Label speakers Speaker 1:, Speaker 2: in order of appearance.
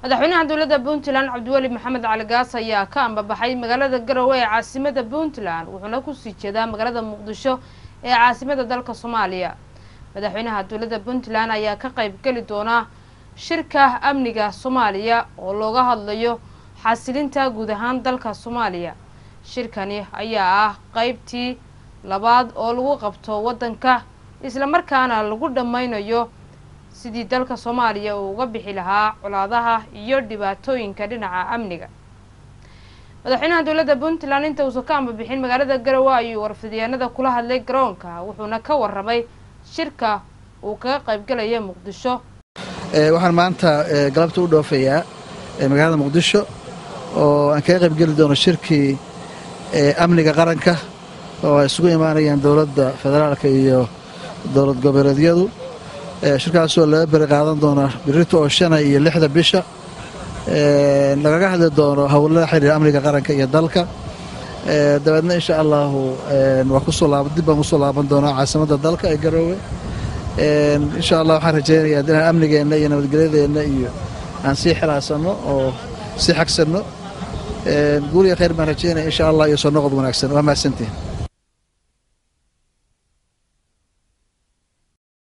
Speaker 1: madaxweynaha dawladda Puntland Cabdiweli Maxamed Cali Gaas ayaa ka ambabaxay magaalada Garowe ee caasimada Puntland wuxuuna ku sii jeedaa magaalada Muqdisho ee caasimada dalka Soomaaliya. madaxweynaha dawladda Puntland ayaa ka qayb gali doona shirka amniga Soomaaliya oo looga hadlayo xasilinta guud ahaan dalka Soomaaliya. shirkani ayaa ah qaybtii labaad oo lagu qabto wadanka isla markaana lagu dhameynayo sidii dalka Soomaaliya uu uga bixi lahaa colaadaha iyo dhibaatooyinka dhinaca amniga. madaxweynaha dawladda Puntland inta uu ka ambabixin magaalada Garowe ayuu warfidyaanada kula hadlay garoonka wuxuuna ka warramay shirka uu ka qayb galay Muqdisho.
Speaker 2: waxaan maanta galabta u dhoofayaa magaalada Muqdisho oo aan ka qayb gali doono shirkii amniga qaranka oo ay isugu imaanayaan dawladda federaalka iyo dawlad goboleedyadu. shirkaasoo laga bari qaadan doona birito oo 5 iyo 6 bisha lagaga hadli doono hawlaha xiriir amniga qaranka iyo dalka. dabadeedna insha Allah dib baan usoo laaban doonaa caasimada dalka ee Garowe. insha Allah waxaan rajeynayaa in amnigeena iyo nabadgelyadeena iyo aan sii xiraasano oo si xagsano guul iyo khayr baan rajeynayaa insha Allah iyo soo noqod wanaagsan waa mahadsantiin.